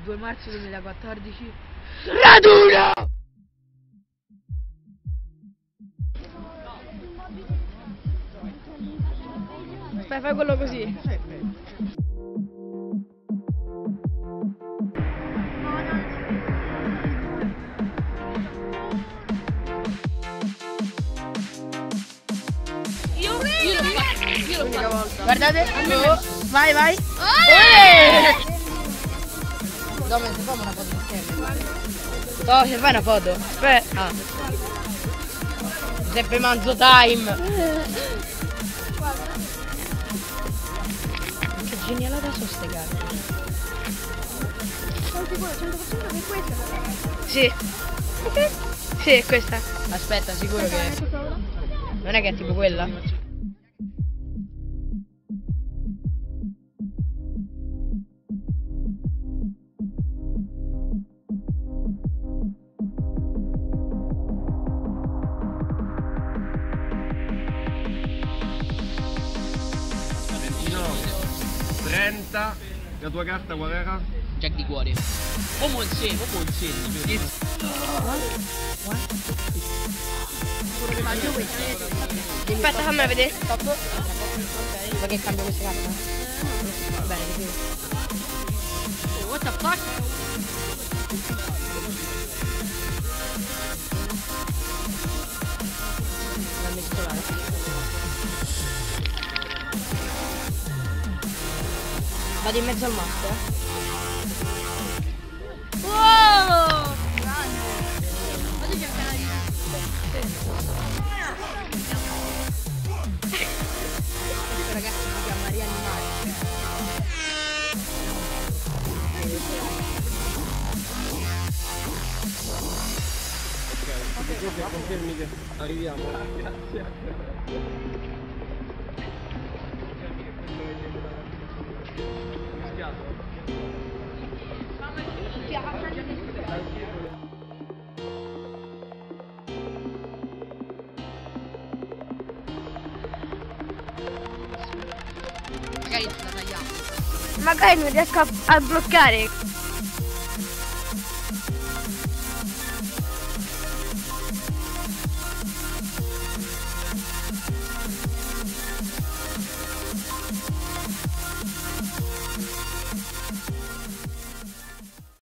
2 marzo 2014. Raduno! Aspetta, fai quello così. Io l'ho fatto. Guardate, vai, vai. Dove si fa una foto insieme? No, se fai una foto. Aspetta. Ah. Giuseppe Manzo time. Che genialata sono ste carte. Sono sicuro, 100% che questa. Sì. Sì, è questa. Aspetta, sicuro che... Non è che è tipo quella? No, 30, la tua carta qual era? Jack di cuore. Uomo insieme. Aspetta, fammi vedere. Ma che cambio queste carte? Bene, così. What the fuck? Non mescolare. Vado in mezzo al mazzo, Wow! Vado cercare di... Questo ragazzo si chiama Maria Animale. Ok, confermi che arriviamo. Magari la tagliamo. Magari non riesco a bloccare.